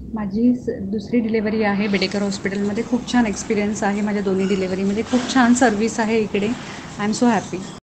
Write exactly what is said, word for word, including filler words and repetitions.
माझी स दुसरी डिलेव्हरी आहे बेडेकर हॉस्पिटलमध्ये. खूप छान एक्सपिरियन्स आहे माझ्या दोन्ही डिलेव्हरीमध्ये. खूप छान सर्विस आहे इकडे. I am so happy.